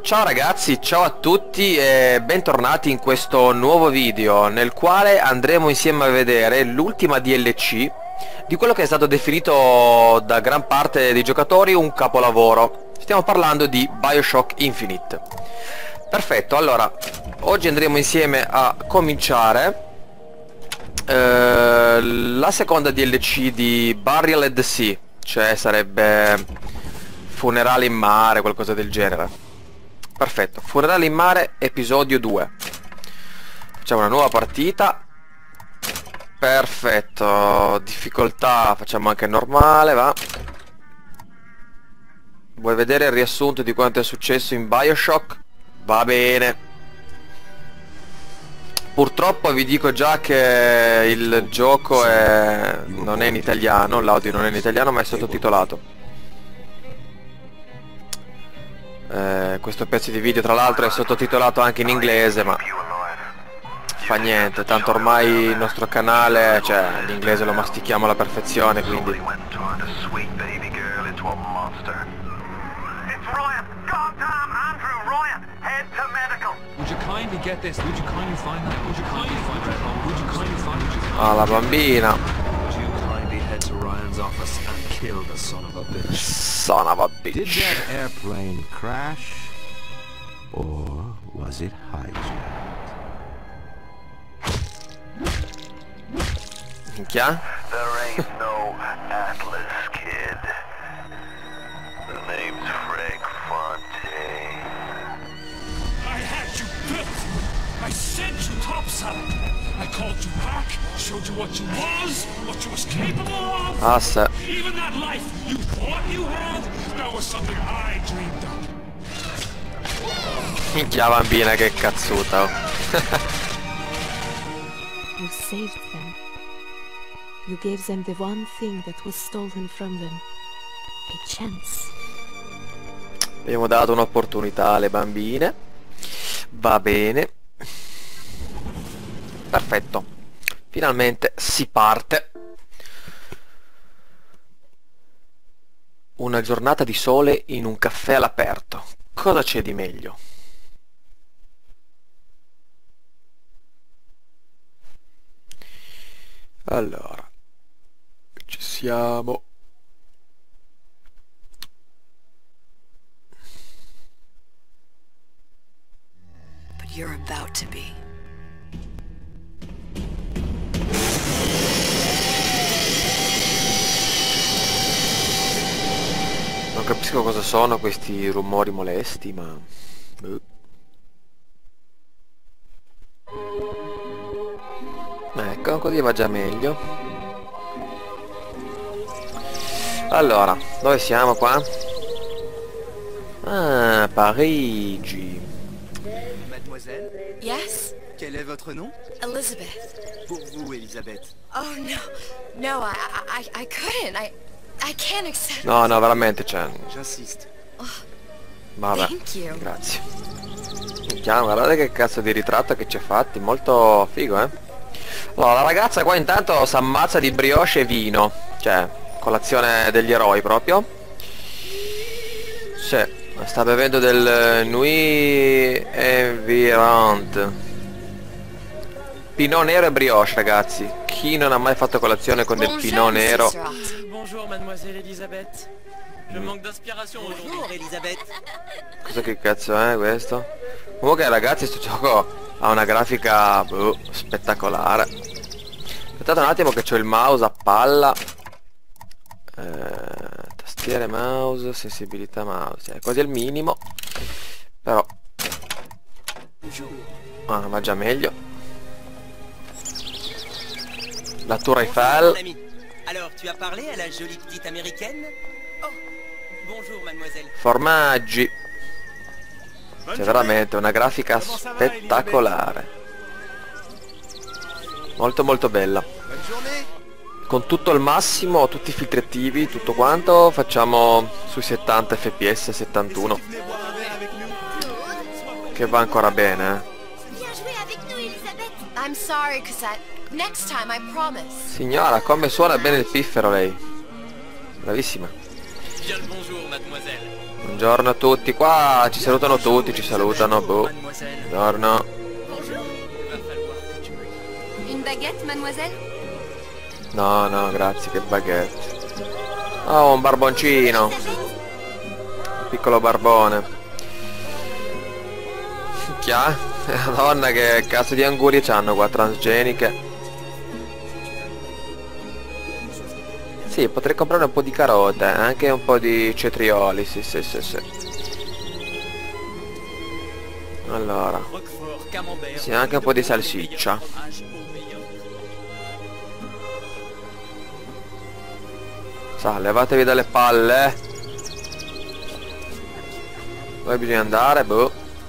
Ciao ragazzi, ciao a tutti e bentornati in questo nuovo video nel quale andremo insieme a vedere l'ultima DLC di quello che è stato definito da gran parte dei giocatori un capolavoro. Stiamo parlando di BioShock Infinite. Perfetto, allora oggi andremo insieme a cominciare la seconda DLC di Burial at the Sea, cioè sarebbe funerale in mare, qualcosa del genere. Perfetto, funerale in mare episodio 2. Facciamo una nuova partita. Perfetto, difficoltà facciamo anche normale, va. Vuoi vedere il riassunto di quanto è successo in BioShock? Va bene. Purtroppo vi dico già che il gioco non è in italiano, l'audio non è in italiano ma è sottotitolato. Questo pezzo di video tra l'altro è sottotitolato anche in inglese, ma fa niente, tanto ormai il nostro canale, cioè l'inglese lo mastichiamo alla perfezione, quindi ah, la bambina. Son of a bitch. Did that airplane crash, or was it hijacked? Minchia. There ain't no Atlas, kid. The name's Frank Fontaine. I had you built! I sent you topside! I called you back, showed you what you was capable of! Ah, se. Even that life you thought you had, that was something I dreamed of. Minchia bambina, che cazzuta. You saved them. You gave them the one thing that was stolen from them. A chance. Abbiamo dato un'opportunità alle bambine. Va bene. Perfetto. Finalmente si parte. Una giornata di sole in un caffè all'aperto. Cosa c'è di meglio? Allora, ci siamo. But you're about to be. Non capisco cosa sono questi rumori molesti, ma... Ecco, così va già meglio. Allora, dove siamo qua? Ah, Parigi. Mademoiselle, Yes? quel est votre nom? Elizabeth. Pour vous, Elisabeth. Oh no. No, I couldn't. I can't accept. No, no, veramente, cioè... J'insiste. Vabbè, Thank you. grazie. Minchia, guardate che cazzo di ritratto che ci ha fatti, molto figo, eh. Allora, la ragazza qua intanto si ammazza di brioche e vino. Cioè, colazione degli eroi proprio. Sì, sta bevendo del Nuit Environt. Pinot nero e brioche, ragazzi. Chi non ha mai fatto colazione con del Pinot nero? Bonjour mademoiselle Elisabeth. Je manque d'inspiration aujourd'hui. Bonjour, Elisabeth. Cosa che cazzo è questo? Comunque ragazzi, sto gioco ha una grafica spettacolare. Aspettate un attimo che c'ho il mouse a palla. Tastiere mouse, sensibilità mouse, è quasi al minimo. Però va già meglio. La Tour Eiffel. Mon ami. Alors, tu as parlé à la jolie petite américaine? Oh, bonjour, mademoiselle. Formaggi. C'è veramente una grafica spettacolare. Molto molto bella. Bonne journée. Con tutto il massimo, tutti i filtri attivi, tutto quanto, facciamo sui 70 fps, 71. Che va ancora bene, I'm sorry, Cassette. Next time, I promise. Signora, come suona bene il piffero lei. Bravissima. Bien le bonjour mademoiselle. Buongiorno a tutti, qua ci salutano tutti, ci salutano, boh. Mademoiselle. Buongiorno. Bonjour. Il va falloir que tu me... Une baguette, mademoiselle? No, no, grazie, che baguette. Oh, un barboncino. Un piccolo barbone. Chia? Madonna, che cazzo di angurie c'hanno qua, transgeniche. Sì, potrei comprare un po' di carote, anche un po' di cetrioli, sì. Allora, Roquefort, camembert. sì, anche un po' di salsiccia. Sa, levatevi dalle palle. Dove bisogna andare? Boh.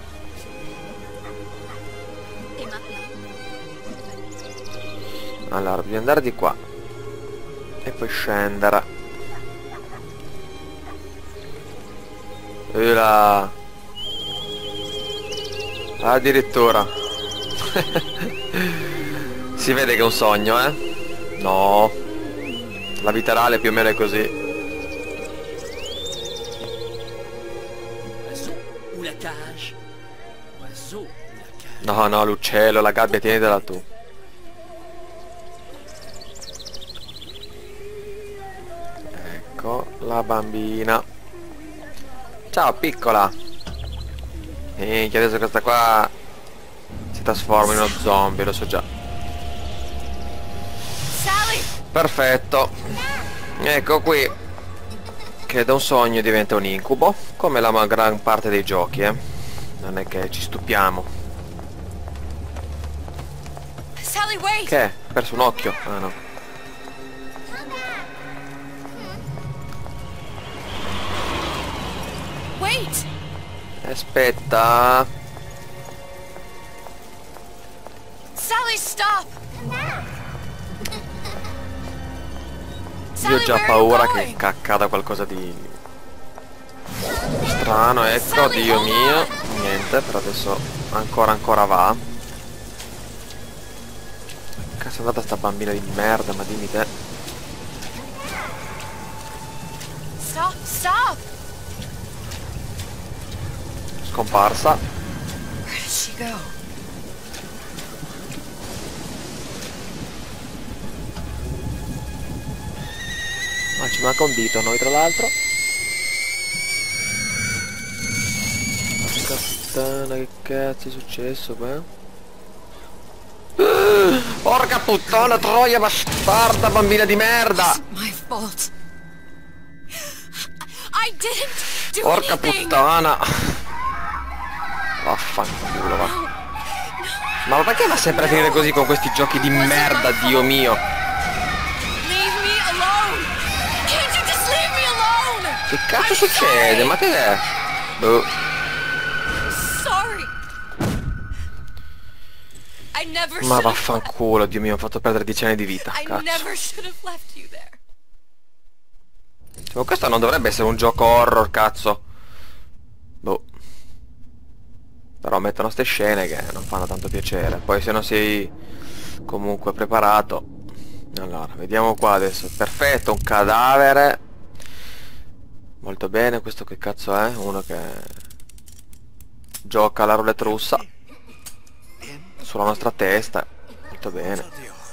Et maintenant? Allora, bisogna andare di qua. E poi scendere. E là. Addirittura. Si vede che è un sogno, eh? No. La vita reale più o meno è così. Oiseau ou la cage? Oiseau ou la cage? No, no, l'uccello, la gabbia, tienitela tu. Ecco, la bambina. Ciao, piccola. Minchia, adesso questa qua si trasforma in uno zombie, lo so già. Sally! Perfetto. Ecco qui che da un sogno diventa un incubo, come la gran parte dei giochi, non è che ci stupiamo. Sally, wait! Che? Ho perso un occhio? Ah no. Wait! Aspetta. Sally, stop! Io ho già paura che accada qualcosa di strano, ecco, Dio mio. Niente, per adesso ancora va. Cazzo è andata sta bambina di merda, ma dimmi te. Stop! Stop! Scomparsa. Where did she go? Ah, ci manca un dito a noi tra l'altro. Porca puttana, che cazzo è successo qua? Porca puttana troia bastarda, bambina di merda! It's my fault. I didn't do Porca anything. puttana! Vaffanculo, va. Ma perché va sempre a finire così con questi giochi di merda, Dio mio? Leave me alone. Can't you just leave me alone? Che cazzo succede? Ma che è? Boh. Sorry. I never Ma should have vaffanculo, Dio mio, ho fatto perdere 10 anni di vita, I cazzo. never should have left you there. Ma questo non dovrebbe essere un gioco horror, cazzo. Boh. Però mettono ste scene che non fanno tanto piacere. Poi se non sei comunque preparato. Allora, vediamo qua adesso. Perfetto, un cadavere. Molto bene, questo che cazzo è? Uno che gioca alla roulette russa sulla nostra testa. Molto bene.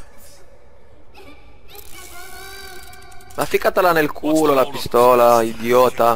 Ma ficcatela nel culo la pistola, idiota.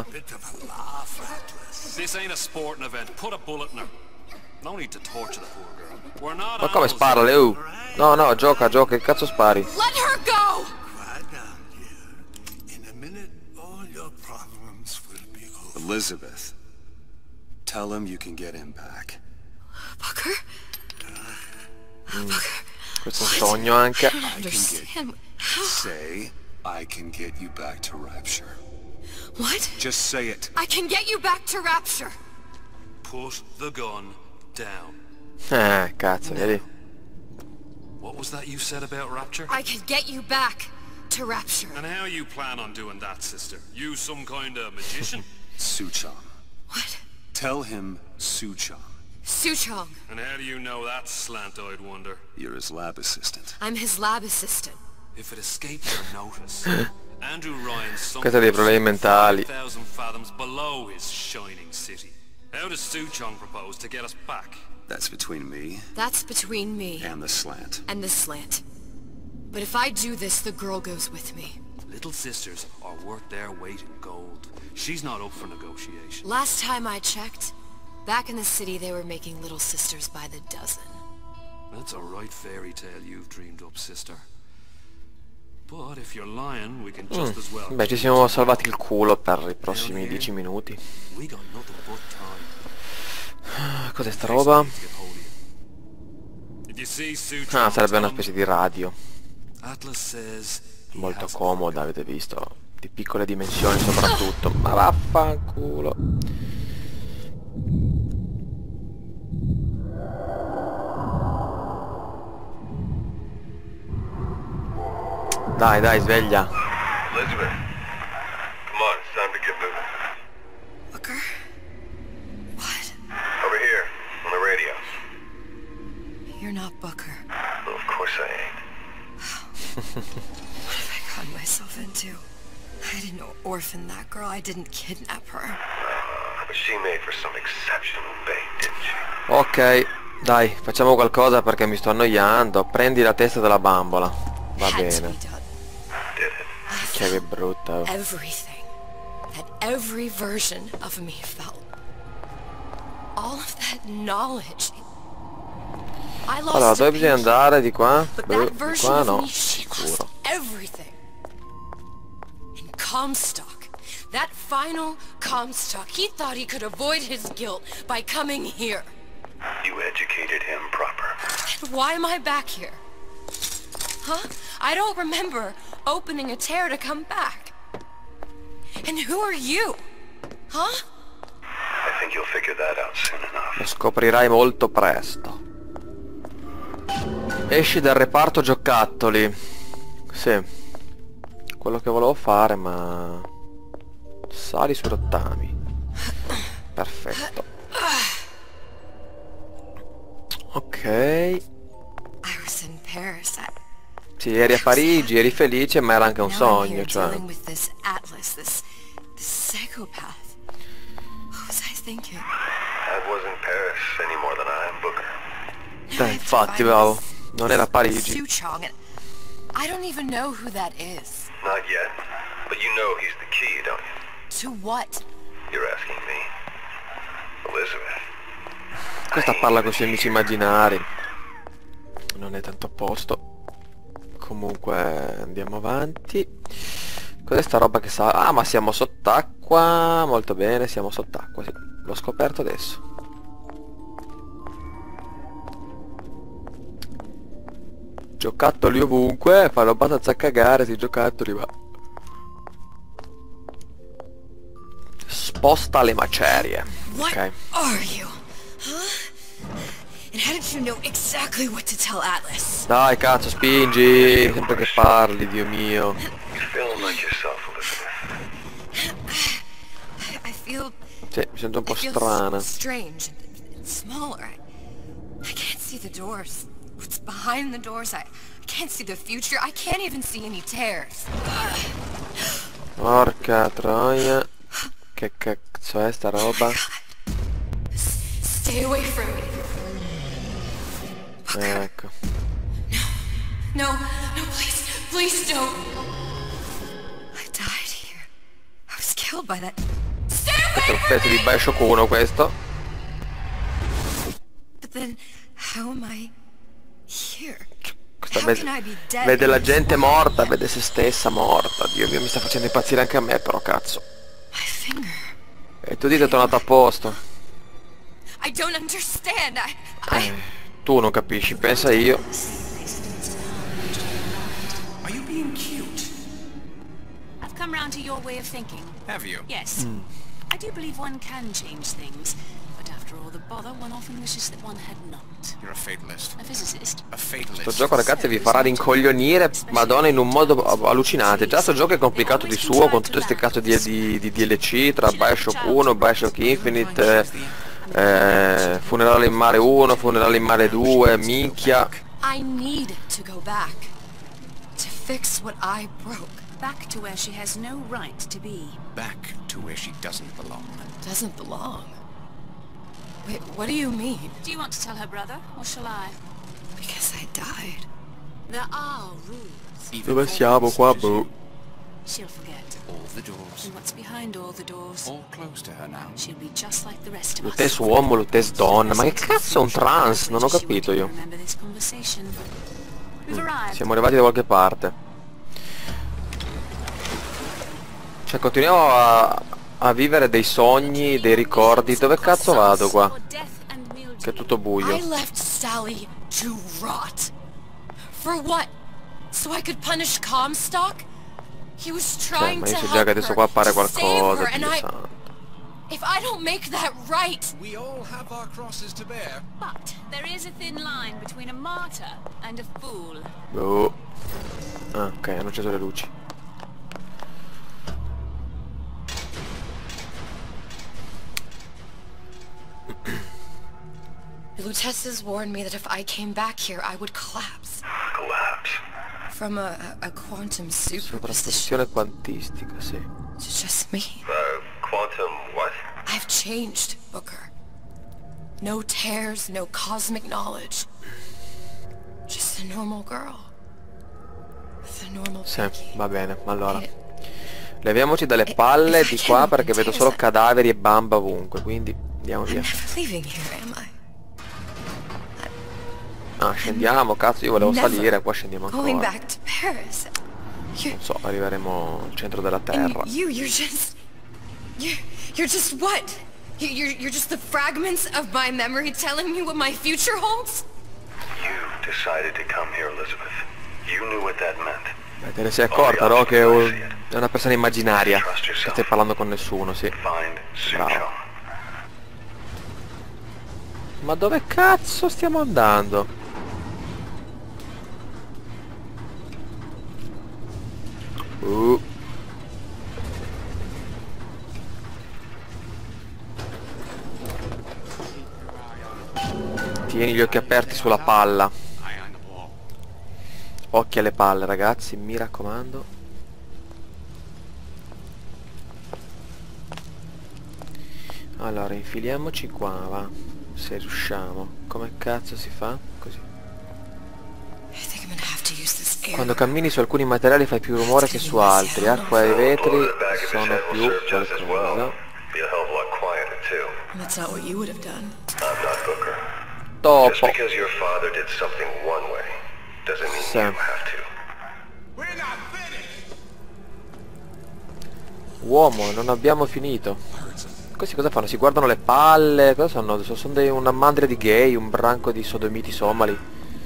This ain't a sporting event. Put a bullet in her. No need to torture the poor girl. We're not Ma come animals spara, here. Leo? No, no, gioca, che cazzo spari? Let her go. Quiet down, dear. In a minute, all your problems will be over. Elizabeth, tell him you can get him back. Booker? Booker, Questo è un sogno anche. I don't understand. How? Say, I can get you back to Rapture. What? Just say it. I can get you back to Rapture. Put the gun down. Cazzo, vedi? What was that you said about Rapture? I can get you back to Rapture. And how you plan on doing that, sister? You some kind of magician? Suchong. What? Tell him Suchong. Suchong. And how do you know that, slant-eyed wonder? You're his lab assistant. I'm his lab assistant. If it escaped your notice, Andrew Ryan's sunk Questo ha dei problemi mentali. 5,000 fathoms below his shining city. How does Suchong propose to get us back? That's between me That's between me and the slant. and the slant. But if I do this, the girl goes with me. Little sisters are worth their weight in gold. She's not up for negotiation. Last time I checked, back in the city they were making little sisters by the dozen. That's a right fairy tale you've dreamed up, sister. But if you're lying, we can just as well. Beh, ci siamo salvati il culo per i prossimi 10 minuti. We got nothing but time. Cos'è sta roba? If you see Suchong, Ah, sarebbe una specie di radio. Atlas says he Molto has comoda, avete visto? Di piccole dimensioni soprattutto. Ma vaffanculo. Dai, dai, sveglia. Elizabeth, come on, it's time to get moving. Booker? What? Over here, on the radio. You're not Booker. Well, of course I ain't. What have I gotten myself into? I didn't orphan that girl. I didn't kidnap her. But she made for some exceptional bait, didn't she? Ok, dai, facciamo qualcosa perché mi sto annoiando. Prendi la testa della bambola. Va Had to be bene. done. Did it? Che brutta. Everything that every version of me felt. All of that knowledge. I lost Allora, a dove bisogna patient, andare? Di qua? but Di that version qua of no, me, she lost sicuro. everything. In Comstock, that final Comstock, he thought he could avoid his guilt by coming here. You educated him proper. And why am I back here? Huh? I don't remember opening a tear to come back. And who are you? Huh? I think you'll figure that out soon enough. Lo scoprirai molto presto. Esci dal reparto giocattoli. Sì. Quello che volevo fare, ma... Sali sui rottami. Perfetto. Ok. I was in Paris. Sì, eri a Parigi, eri felice, ma era anche un Now I'm sogno, here cioè... dealing with this Atlas, this psychopath. What was I thinking? I wasn't Paris any more than I am Booker. Now I have to infatti, find bravo. this- Non era this Parigi. Suchong, and I don't even know who that is. Not yet. But you know he's the key, don't you? To what? You're asking me. Elizabeth. Questa parla con i suoi amici immaginari. Non è tanto a posto. Comunque andiamo avanti. Cos'è sta roba che sa? Ah, ma siamo sott'acqua. Molto bene, siamo sott'acqua, sì. L'ho scoperto adesso. Giocattoli ovunque, fanno abbastanza cagare sti giocattoli, ma... Sposta le macerie. What Ok. are you? Huh? And how did you know exactly what to tell Atlas? Dai, cazzo, spingi. Sempre che parli, Dio mio. You feeling like yourself, Elizabeth? I feel Sì, mi sento un po' it feels strana. strange and smaller. I can't see the doors. What's behind the doors? I can't see the future. I can't even see any tears. Porca troia. Che cazzo è sta roba? Stay away from me. Ecco. No, please don't. I died here. I was killed by that. Stay Questo è away un pezzo di Bioshock 1 questo. But then, how am I here? Questa How can I be dead? vede la gente morta, vede se stessa morta. Dio mio, mi sta facendo impazzire anche a me però, cazzo. My finger. E il tuo dito è tornato a posto. I don't understand. Tu non capisci, pensa io. Are you being cute? I've come round to your way of thinking. Have you? Yes. I do believe one can change things, but after all the bother, one often wishes that one had not. You're a fatalist. A physicist. A fatalist. Sto gioco, ragazzi, vi farà rincoglionire, madonna, in un modo allucinante. Già sto gioco è complicato di suo, con tutte queste cazzo di DLC, tra Bioshock 1, Bioshock Infinite, Funerale in Mare 1, Funerale in Mare 2, minchia. I need to go back to fix what I broke. Back to where she has no right to be. Back to where she doesn't belong. Doesn't belong? Wait, what do you mean? Do you want to tell her brother, or shall I? Because I died. There are rules. Dove siamo qua, boh? She'll forget. All the doors. And what's behind all the doors? All close to her now. She'll be just like the rest of us. Lutes uomo, Lutes donna. Ma che cazzo è un trans? Non ho capito io. Remember this conversation. We've arrived. Siamo arrivati da qualche parte. Cioè continuiamo a vivere dei sogni, dei ricordi. Dove cazzo vado qua? Che è tutto buio. I left Sally to rot. For what? So I could punish Comstock? He was trying Ma to io so help già che adesso qua appare her, qualcosa. save her, and Dio I... santo. If I don't make that right... We all have our crosses to bear. But there is a thin line between a martyr and a fool. Boh. Ah, ok, hanno acceso le luci. Lutesses warned me that if I came back here, I would collapse. Collapse. From a quantum superposition Sovrapposizione quantistica, sì. to just me. Quantum what? I've changed, Booker. No tears, no cosmic knowledge. Just a normal girl. With a normal Sì, Becky. va bene, allora. Eh, Leviamoci dalle palle if I di qua can perché vedo tears solo that- cadaveri e bamba ovunque, quindi andiamo I'm via. never leaving here, am I? Ah, scendiamo, cazzo, io volevo Never salire, qua scendiamo going ancora. back to Paris. Non so, arriveremo al centro della And terra. you're just... You're just what? You're just the fragments of my memory telling me what my future holds? You decided to come here, Elizabeth. You knew what that meant. Beh, te ne sei accorta, no? Che è una persona immaginaria. Che stai parlando con nessuno, sì. Find Bravo. Sucho. Ma dove cazzo stiamo andando? Tieni gli occhi aperti sulla palla. Occhi alle palle, ragazzi, mi raccomando. Allora, infiliamoci qua, va. Se riusciamo. Come cazzo si fa? Così. Quando cammini su alcuni materiali fai più rumore che su altri. Acqua e vetri sono più qualcosa. That's not what you would have done. I'm not Booker. Dopo. Just because your father did something one way doesn't mean Sì. you have to. Uomo, non abbiamo finito. Questi cosa fanno? Si guardano le palle? Cosa sono? Sono una mandria di gay, un branco di sodomiti somali.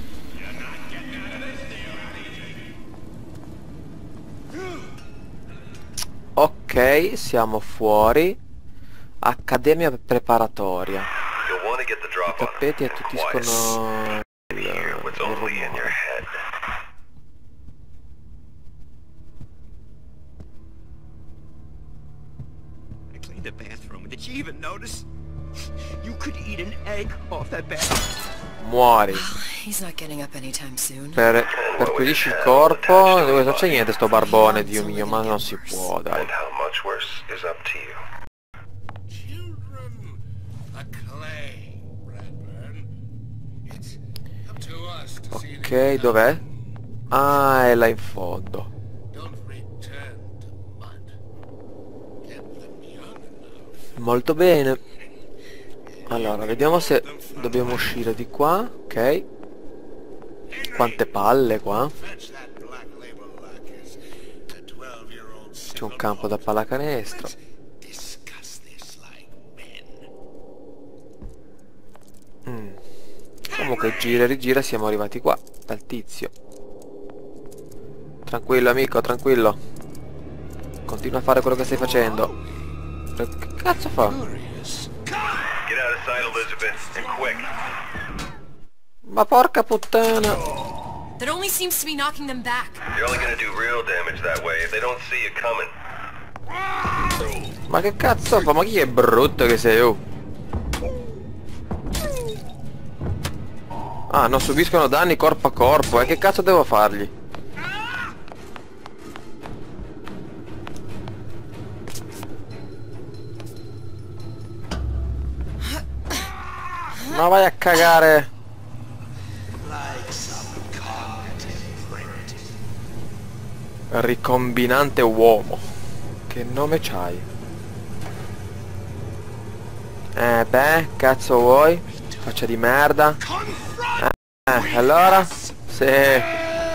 Ok, siamo fuori. Accademia preparatoria. You'll want to get the I drop on tappeti him twice. attutiscono il Hear what's only in your rumore. head. I cleaned the bathroom. Did you even notice? You could eat an egg off that bed. Muori. He's not getting up anytime soon. Perquisisci il corpo. Non c'è niente sto barbone, Dio mio, ma non si può, dai. And how much worse is up to you. Children, a clay, Bradburn. It's up to us to see that Ok, dov'è? Ah, è là in fondo. don't return to mud. Get them young enough. Molto bene. Allora, vediamo se dobbiamo uscire di qua. Ok. Quante palle qua. Fetch that black label lockers. The 12-year-old C'è un campo da pallacanestro. discuss this like men. Comunque gira e rigira siamo arrivati qua. Dal tizio. Tranquillo amico, tranquillo. Continua a fare quello che stai facendo. Che cazzo fa? Get out of sight, Elizabeth, and quick. Ma porca puttana. That only seems to be knocking them back. You're only gonna do real damage that way if they don't see you coming. Ma che cazzo fa? Ma chi è brutto che sei, oh? Ah, non subiscono danni corpo a corpo. E che cazzo devo fargli? Ma vai a cagare. Ricombinante uomo. Che nome c'hai? Beh, cazzo vuoi? Faccia di merda. Allora? Sì.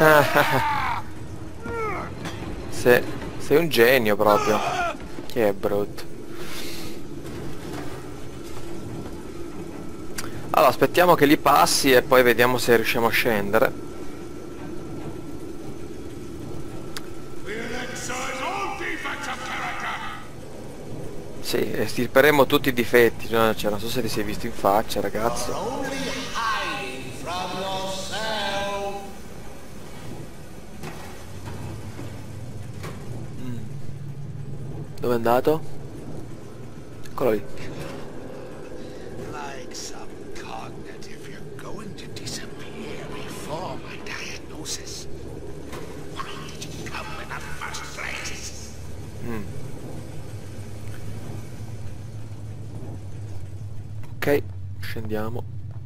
Sei un genio proprio. Che è brutto. Allora, aspettiamo che li passi e poi vediamo se riusciamo a scendere. Sì, estirperemo tutti i difetti, cioè, non so se li sei visto in faccia, ragazzi. Dove è andato? Eccolo lì. Ok, scendiamo.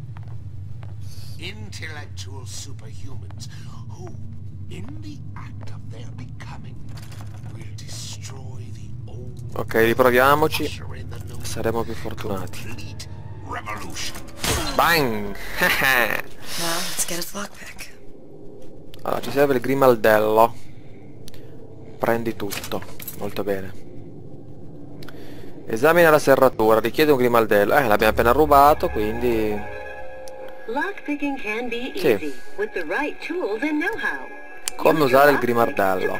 Intellectual superhumans who, in the act of their becoming, will destroy the old. Ok, riproviamoci. Saremo più fortunati. Bang! Allora, ci serve il grimaldello. Prendi tutto. Molto bene. Esamina la serratura, richiede un grimaldello. L'abbiamo appena rubato, quindi... Sì. Come usare il grimaldello?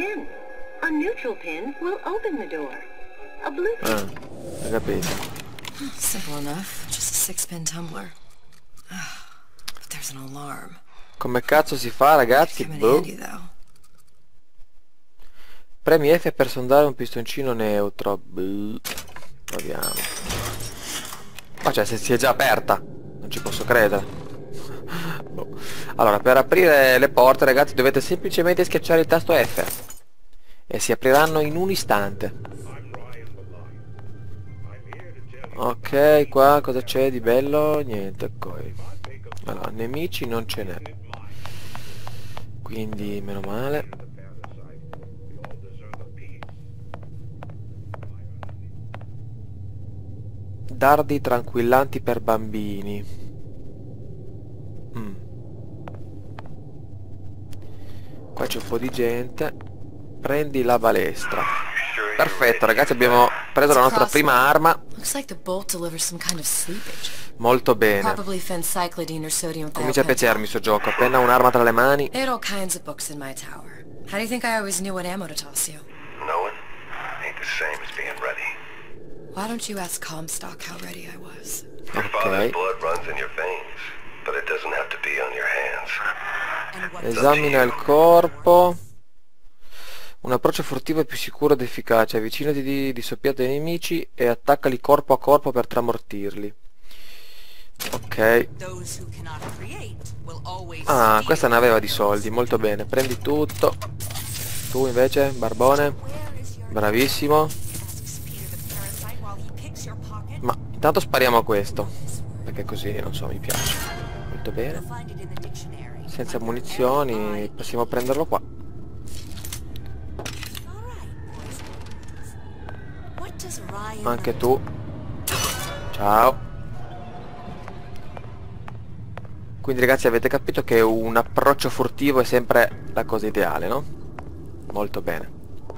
Hai capito. Simple enough. Just a 6-pin tumbler. But there's an alarm. Come cazzo si fa, ragazzi? Boh. Premi F per sondare un pistoncino neutro. Boh. Proviamo. Ma cioè, se si è già aperta. Non ci posso credere. Boh. Allora, per aprire le porte, ragazzi, dovete semplicemente schiacciare il tasto F. E si apriranno in un istante. Ok, qua cosa c'è di bello? Niente, poi. Allora, nemici non ce n'è. Quindi, meno male. Dardi tranquillanti per bambini. Qua c'è un po' di gente. Prendi la balestra. Perfetto, ragazzi, abbiamo preso la nostra prima arma. Molto bene. Comincia a piacermi questo gioco. Appena un'arma tra le mani. Why don't you ask Comstock how ready I was? Ok. Esamina il corpo. Un approccio furtivo è più sicuro ed efficace. Avvicinati di soppiatto ai nemici e attaccali corpo a corpo per tramortirli. Ok. Ah, questa ne aveva di soldi. Molto bene. Prendi tutto. Tu invece, barbone. Bravissimo. Ma intanto spariamo a questo. Perché così, non so, mi piace. Molto bene. Senza munizioni. Possiamo prenderlo qua. Anche tu. Ciao. Quindi ragazzi, avete capito che un approccio furtivo è sempre la cosa ideale, no? Molto bene.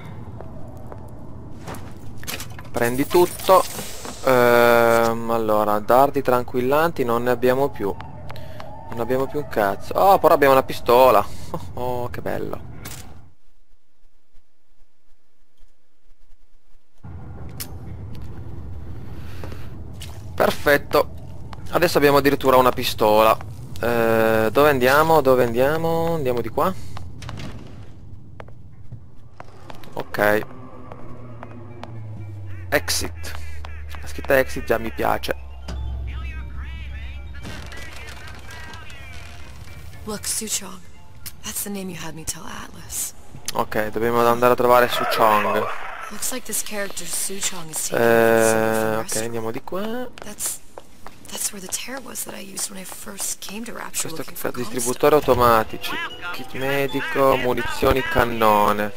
Prendi tutto. Allora, dardi tranquillanti non ne abbiamo più. Non abbiamo più un cazzo. Oh, però abbiamo una pistola. Oh, che bello. Perfetto. Adesso abbiamo addirittura una pistola. Dove andiamo? Dove andiamo? Andiamo di qua. Ok. Exit. La scritta exit già mi piace. Look, Suchong. That's the name you had me tell Atlas. Ok, dobbiamo andare a trovare Suchong. Looks like this character Suchong is taking ok, andiamo di qua. That's that's where the tear was that I used when I first came to Rapture Questo looking che for fa distributori Gallstone. automatici, kit medico, munizioni cannone.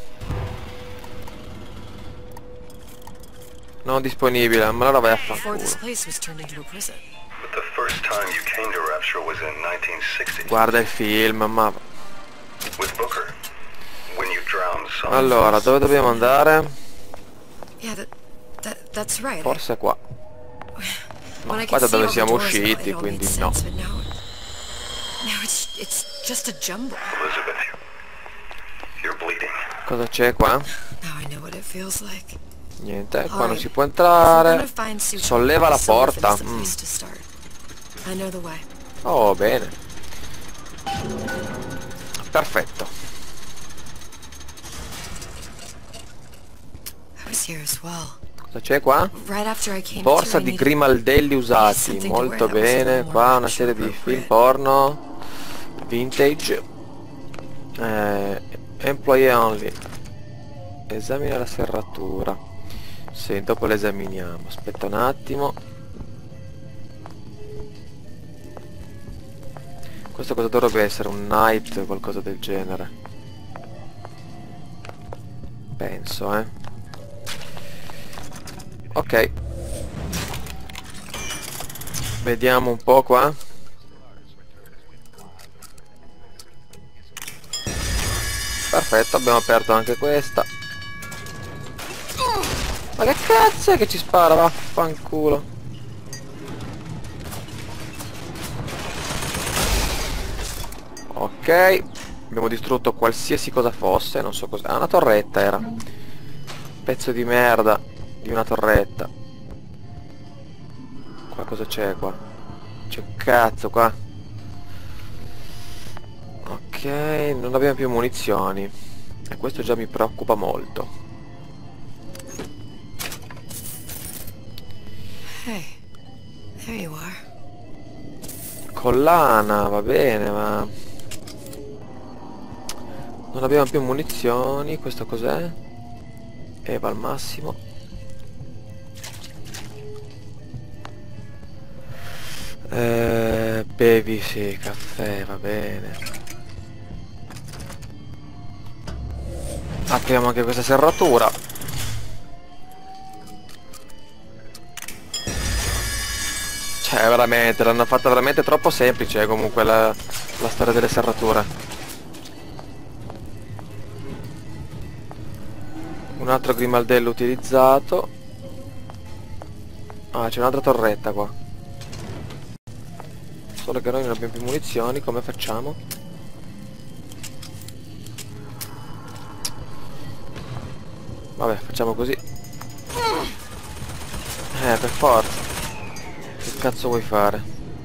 Non disponibile, ma allora vai a Before this fanculo. place was turned into a prison. But the first time you came to Rapture was in 1960. Guarda il film, ma... With Booker. When you drowned some. Allora, dove dobbiamo andare? Yeah, that's right. Forse qua. When I Qua could da see dove all the siamo doors now, usciti, it all made quindi sense, no. but now it's just a jumble. Elizabeth, you're bleeding. Cosa c'è qua? Now I know what it feels like. Niente, qua non si può entrare. Solleva la porta. I know the way. Oh, bene. Perfetto. I was here as well. Cosa c'è qua? Right after I came Borsa to, di grimaldelli usati. Molto bene. Qua una serie di film porno vintage. Employee only. Esamina la serratura. Sì, dopo l'esaminiamo. Aspetta un attimo. Questo cosa dovrebbe essere? Un night o qualcosa del genere? Penso, Ok. Vediamo un po' qua. Perfetto, abbiamo aperto anche questa. Ma che cazzo è che ci spara? Vaffanculo. Ok. Abbiamo distrutto qualsiasi cosa fosse. Non so cosa. Ah, una torretta era. Pezzo di merda di una torretta. Qua cosa c'è qua? C'è un cazzo qua. Ok, non abbiamo più munizioni. E questo già mi preoccupa molto. Hey, there you are. Collana, va bene, ma... non abbiamo più munizioni. Questo cos'è? Eva al massimo. Bevi, sì, caffè, va bene. Apriamo anche questa serratura. Cioè, veramente, l'hanno fatta veramente troppo semplice comunque la storia delle serrature. Un altro grimaldello utilizzato. Ah, c'è un'altra torretta qua. Solo che noi non abbiamo più munizioni, come facciamo? Vabbè, facciamo così. Per forza. Che cazzo vuoi fare?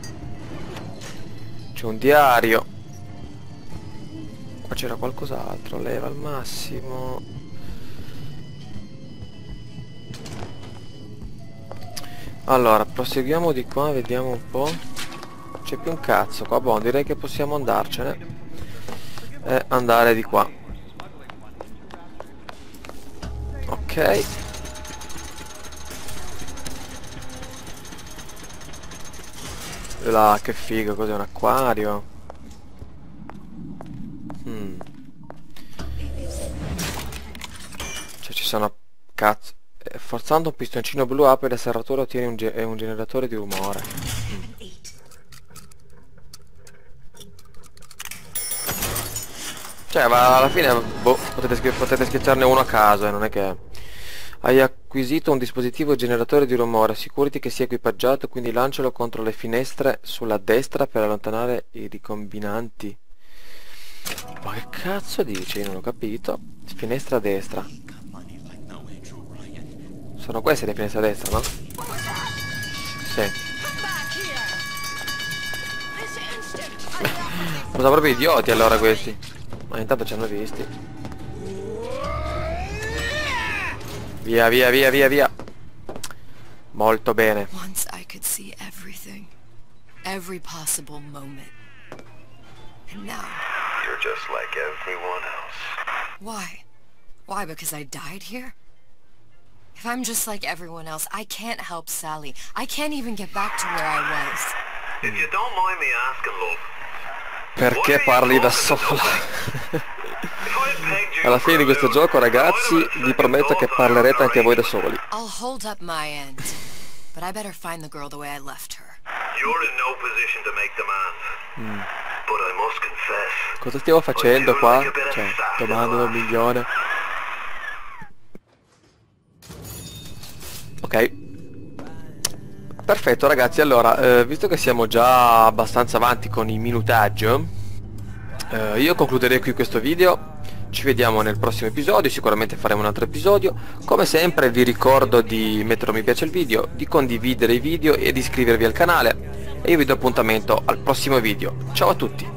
C'è un diario. Qua c'era qualcos'altro. Leva al massimo. Allora, proseguiamo di qua, vediamo un po'. C'è più un cazzo qua, boh, direi che possiamo andarcene e andare di qua. Ok. Là, che figo, cos'è, un acquario? Cioè ci sono... cazzo. Forzando un pistoncino blu apri la serratura, ottieni un generatore di rumore. Cioè, ma alla fine, boh, potete schiacciarne uno a caso, non è che... Hai acquisito un dispositivo generatore di rumore, assicurati che sia equipaggiato, quindi lancialo contro le finestre sulla destra per allontanare i ricombinanti. Ma che cazzo dici? Non ho capito. Finestra a destra. Sono queste le finestre a destra, no? Sì. Sono proprio idioti allora questi. Ma intanto ci hanno visti. Via, via, via, via, via. Molto bene. Once I could see everything. Every possible moment. And now... You're just like everyone else. Why? Why, because I died here? If I'm just like everyone else, I can't help Sally. I can't even get back to where I was. Perché parli da sola? Alla fine di questo gioco, ragazzi, vi prometto che parlerete anche voi da soli. I'll hold up my end, but I better find the girl the way I left her. You're in no position to make demands. But I must confess. Cosa stiamo facendo qua? Cioè, domanda un milione. Ok. Perfetto ragazzi, allora, visto che siamo già abbastanza avanti con il minutaggio, io concluderei qui questo video. Ci vediamo nel prossimo episodio, sicuramente faremo un altro episodio. Come sempre vi ricordo di mettere un mi piace al video, di condividere i video e di iscrivervi al canale. E io vi do appuntamento al prossimo video. Ciao a tutti!